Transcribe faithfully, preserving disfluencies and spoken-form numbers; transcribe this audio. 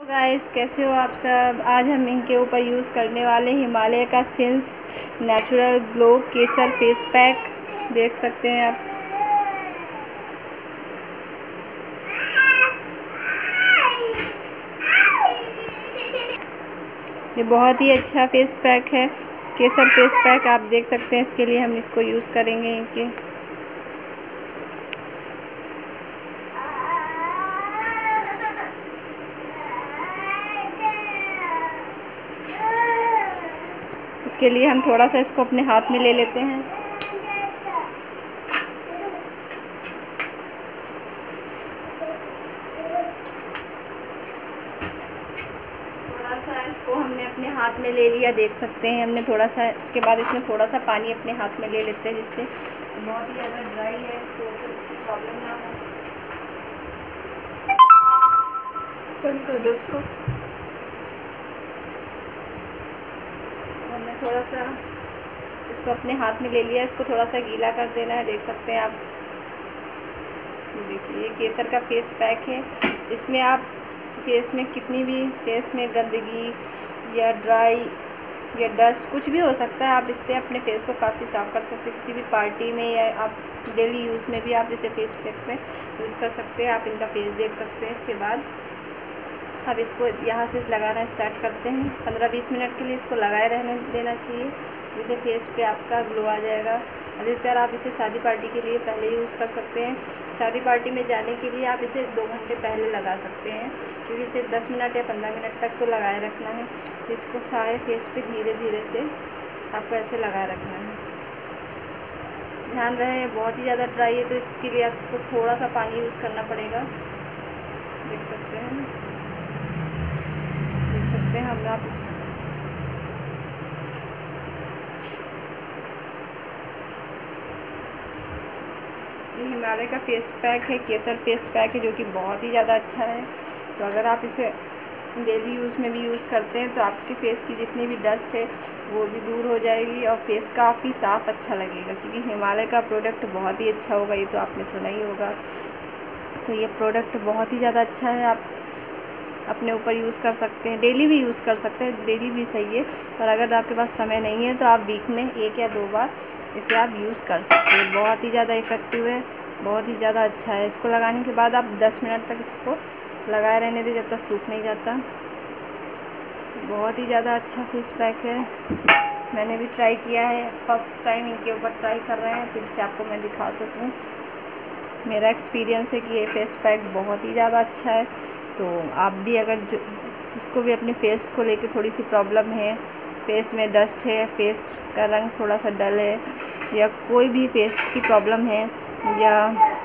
Guys, कैसे हो आप सब। आज हम इनके ऊपर यूज़ करने वाले हिमालय का सिंस नेचुरल ग्लो केसर फेस पैक। देख सकते हैं आप। ये बहुत ही अच्छा फेस पैक है, केसर फेस पैक। आप देख सकते हैं, इसके लिए हम इसको यूज़ करेंगे इनके। इसके लिए हम थोड़ा सा इसको अपने हाथ में ले लेते हैं। थोड़ा सा इसको हमने अपने हाथ में ले लिया, देख सकते हैं हमने थोड़ा सा। इसके बाद इसमें थोड़ा सा पानी अपने हाथ में ले लेते हैं, जिससे बहुत ही ज़्यादा ड्राई है तो कुछ प्रॉब्लम ना हो। बंद कर दो उसको। हमने थोड़ा सा इसको अपने हाथ में ले लिया, इसको थोड़ा सा गीला कर देना है। देख सकते हैं आप। देखिए, केसर का फेस पैक है। इसमें आप फेस में कितनी भी फेस में गंदगी या ड्राई या डस्ट कुछ भी हो सकता है, आप इससे अपने फेस को काफ़ी साफ़ कर सकते हैं। किसी भी पार्टी में या आप डेली यूज़ में भी आप इसे फेस पैक में यूज़ कर सकते हैं। आप इनका फेस देख सकते हैं। इसके बाद अब इसको यहाँ से लगाना स्टार्ट करते हैं। पंद्रह बीस मिनट के लिए इसको लगाए रहने देना चाहिए, जिससे फेस पे आपका ग्लो आ जाएगा। अधिकतर आप इसे शादी पार्टी के लिए पहले यूज़ कर सकते हैं। शादी पार्टी में जाने के लिए आप इसे दो घंटे पहले लगा सकते हैं, क्योंकि इसे दस मिनट या पंद्रह मिनट तक तो लगाए रखना है। इसको सारे फेस पे धीरे धीरे से आपको ऐसे लगाए रखना है। ध्यान रहे, बहुत ही ज़्यादा ड्राई है तो इसके लिए आपको थोड़ा सा पानी यूज़ करना पड़ेगा। देख सकते हैं देख सकते हैं हम आप इस ये हिमालय का फेस पैक है, केसर फेस पैक है, जो कि बहुत ही ज़्यादा अच्छा है। तो अगर आप इसे डेली यूज़ में भी यूज़ करते हैं तो आपके फेस की जितनी भी डस्ट है वो भी दूर हो जाएगी और फेस काफ़ी साफ़ अच्छा लगेगा, क्योंकि हिमालय का प्रोडक्ट बहुत ही अच्छा होगा। ये तो आपने सुना ही होगा। तो ये प्रोडक्ट बहुत ही ज़्यादा अच्छा है। आप अपने ऊपर यूज़ कर सकते हैं, डेली भी यूज़ कर सकते हैं। डेली भी सही है, पर अगर आपके पास समय नहीं है तो आप वीक में एक या दो बार इसे आप यूज़ कर सकते हैं। बहुत ही ज़्यादा इफ़ेक्टिव है, बहुत ही ज़्यादा अच्छा है। इसको लगाने के बाद आप दस मिनट तक इसको लगाए रहने दें, जब तक सूख नहीं जाता। बहुत ही ज़्यादा अच्छा फेस पैक है। मैंने भी ट्राई किया है, फर्स्ट टाइम इनके ऊपर ट्राई कर रहे हैं, तो जिससे आपको मैं दिखा सकूँ। मेरा एक्सपीरियंस है कि ये फेस पैक बहुत ही ज़्यादा अच्छा है। तो आप भी अगर जो जिसको भी अपने फेस को लेके थोड़ी सी प्रॉब्लम है, फेस में डस्ट है, फेस का रंग थोड़ा सा डल है, या कोई भी फेस की प्रॉब्लम है, या